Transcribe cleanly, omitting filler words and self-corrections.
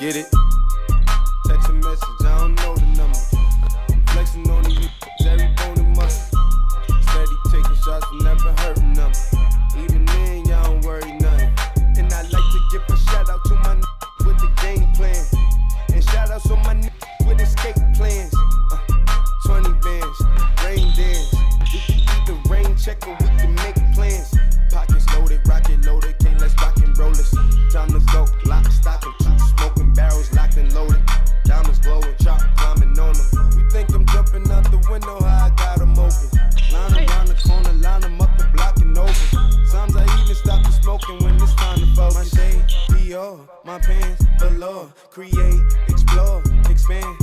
Get it? Text a message, I don't know the number. Flexing on these every bone and muscle. Steady taking shots, but never hurting them. Even then, y'all don't worry nothing. And I like to give a shout out to my with the game plan. And shout outs on my with escape plans. 20 bands, rain dance. We can eat the rain check or we can make plans. Pockets loaded, rocket loaded, can't let's rock and roll this. Time to go, lock, stock, and two smoking barrels locked and loaded. Diamonds glowing, chop climbing on them. You think I'm jumping out the window, how I got them open. Line around the corner, line them up the block and over. Sometimes I even stop the smoking when it's time to focus. My shade, Dior, my pants, below. Create, explore, expand.